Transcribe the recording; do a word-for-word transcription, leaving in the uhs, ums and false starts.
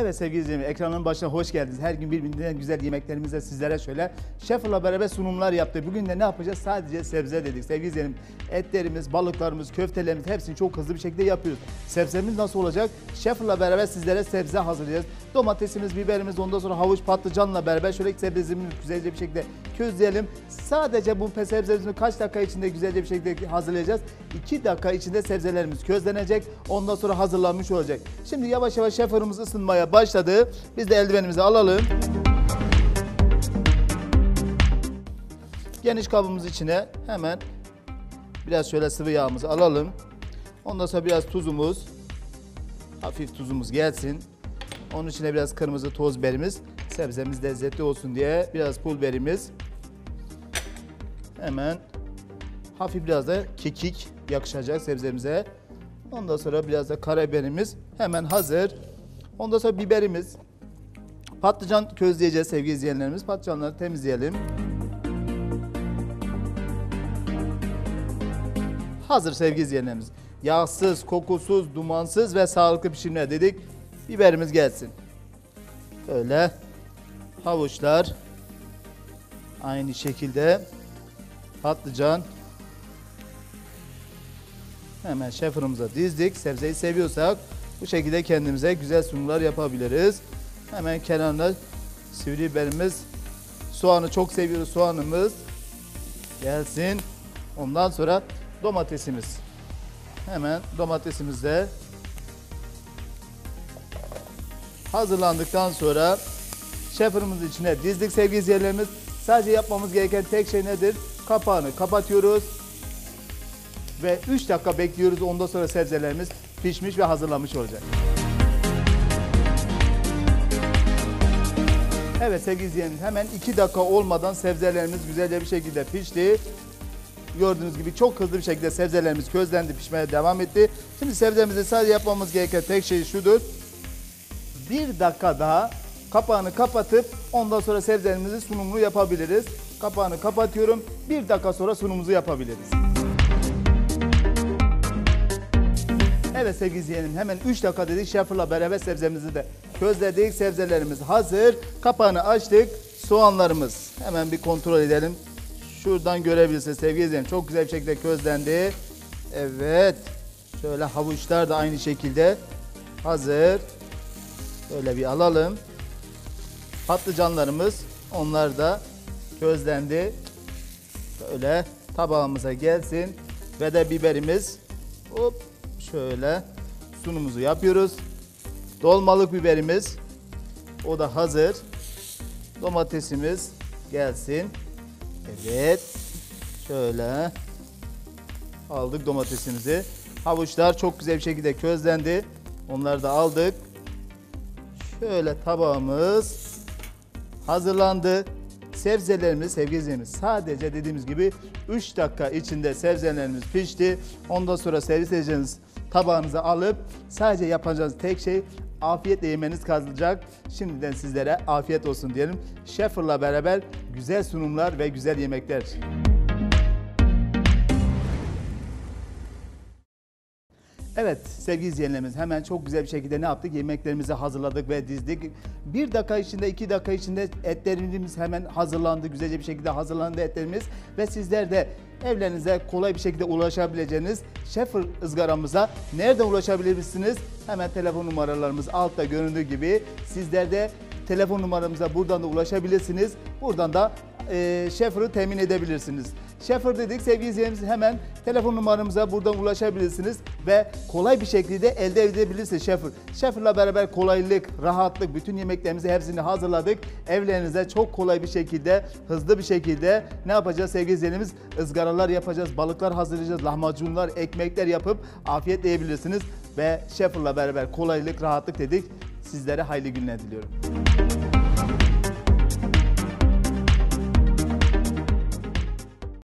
Evet sevgili izleyiciler, ekranın başına hoş geldiniz. Her gün birbirinden güzel yemeklerimizle sizlere şöyle şefle beraber sunumlar yaptık. Bugün de ne yapacağız? Sadece sebze dedik. Sevgili izleyicilerim, etlerimiz, balıklarımız, köftelerimiz hepsini çok hızlı bir şekilde yapıyoruz. Sebzemiz nasıl olacak? Şefle beraber sizlere sebze hazırlayacağız. Domatesimiz, biberimiz, ondan sonra havuç, patlıcanla beraber şöyle sebzemizi güzelce bir şekilde közleyelim. Sadece bu sebzelerimizi kaç dakika içinde güzelce bir şekilde hazırlayacağız? iki dakika içinde sebzelerimiz közlenecek. Ondan sonra hazırlanmış olacak. Şimdi yavaş yavaş şef fırınımız ısınmaya başladı. Biz de eldivenimizi alalım. Geniş kabımız içine hemen biraz şöyle sıvı yağımızı alalım. Ondan sonra biraz tuzumuz, hafif tuzumuz gelsin. Onun içine biraz kırmızı toz biberimiz, sebzemiz lezzetli olsun diye biraz pul biberimiz. Hemen hafif biraz da kekik yakışacak sebzemize. Ondan sonra biraz da karabiberimiz hemen hazır. Ondan sonra biberimiz. Patlıcan közleyeceğiz sevgili izleyenlerimiz. Patlıcanları temizleyelim. Hazır sevgili izleyenlerimiz. Yağsız, kokusuz, dumansız ve sağlıklı pişirme dedik. Biberimiz gelsin. Böyle havuçlar. Aynı şekilde patlıcan. Hemen şef fırınımıza dizdik. Sebzeyi seviyorsak bu şekilde kendimize güzel sunumlar yapabiliriz. Hemen kenarına sivri biberimiz, soğanı çok seviyoruz, soğanımız gelsin. Ondan sonra domatesimiz. Hemen domatesimiz de hazırlandıktan sonra şef fırınımızın içine dizdik sevgili izleyicilerimiz. Sadece yapmamız gereken tek şey nedir? Kapağını kapatıyoruz ve üç dakika bekliyoruz. Ondan sonra sebzelerimiz pişmiş ve hazırlanmış olacak. Evet sevgili izleyenlerimiz, hemen iki dakika olmadan sebzelerimiz güzelce bir şekilde pişti. Gördüğünüz gibi çok hızlı bir şekilde sebzelerimiz közlendi, pişmeye devam etti. Şimdi sebzemizi sadece yapmamız gereken tek şey şudur. Bir dakika daha kapağını kapatıp ondan sonra sebzelerimizi sunumunu yapabiliriz. Kapağını kapatıyorum. Bir dakika sonra sunumumuzu yapabiliriz. Evet sevgili izleyenim, hemen üç dakika dedik, şefle beraber sebzemizi de közledik. Sebzelerimiz hazır. Kapağını açtık. Soğanlarımız hemen bir kontrol edelim. Şuradan görebilirsiniz sevgili izleyenim. Çok güzel bir şekilde közlendi. Evet. Şöyle havuçlar da aynı şekilde hazır. Böyle bir alalım. Patlıcanlarımız, onlar da közlendi. Böyle tabağımıza gelsin. Ve de biberimiz. Hop. Şöyle sunumuzu yapıyoruz. Dolmalık biberimiz, o da hazır. Domatesimiz gelsin. Evet. Şöyle aldık domatesimizi. Havuçlar çok güzel bir şekilde közlendi. Onları da aldık. Şöyle tabağımız hazırlandı. Sebzelerimiz sevgili izleyicilerimiz, sadece dediğimiz gibi üç dakika içinde sebzelerimiz pişti. Ondan sonra servis edeceğiniz tabağınıza alıp sadece yapacağınız tek şey afiyetle yemeniz kalacak. Şimdiden sizlere afiyet olsun diyelim. Şefle beraber güzel sunumlar ve güzel yemekler. Evet sevgili izleyenlerimiz, hemen çok güzel bir şekilde ne yaptık? Yemeklerimizi hazırladık ve dizdik. Bir dakika içinde, iki dakika içinde etlerimiz hemen hazırlandı. Güzelce bir şekilde hazırlandı etlerimiz. Ve sizler de evlerinize kolay bir şekilde ulaşabileceğiniz şef ızgaramıza nereden ulaşabilirsiniz? Hemen telefon numaralarımız altta göründüğü gibi. Sizler de telefon numaramıza buradan da ulaşabilirsiniz. Buradan da e, şefırı temin edebilirsiniz. Şefır dedik sevgili izleyicilerimiz, hemen telefon numaramıza buradan ulaşabilirsiniz ve kolay bir şekilde elde edebilirsiniz şefır. Şefirle beraber kolaylık, rahatlık, bütün yemeklerimizi hepsini hazırladık. Evlerinize çok kolay bir şekilde, hızlı bir şekilde ne yapacağız sevgili izleyicilerimiz? Izgaralar yapacağız, balıklar hazırlayacağız, lahmacunlar, ekmekler yapıp afiyetle yiyebilirsiniz. Ve şefirle beraber kolaylık, rahatlık dedik. Sizlere hayırlı günler diliyorum.